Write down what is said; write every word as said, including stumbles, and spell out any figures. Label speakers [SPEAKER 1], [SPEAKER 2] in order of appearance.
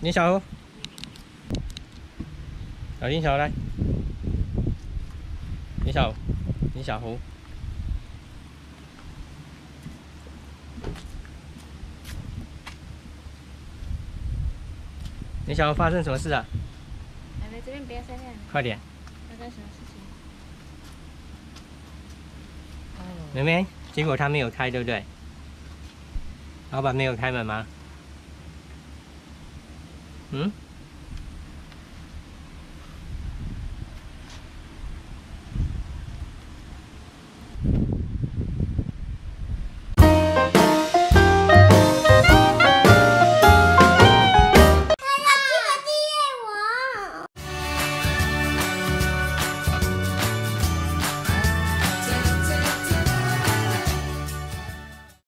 [SPEAKER 1] 林小胡，小林小胡来，林小胡，林小胡。林小胡，发生什么事啊？
[SPEAKER 2] 来来，这边不要晒太阳。
[SPEAKER 1] 快点。
[SPEAKER 2] 发生什么事情？
[SPEAKER 1] 妹妹，结果他没有开，对不对？老板没有开门吗？嗯？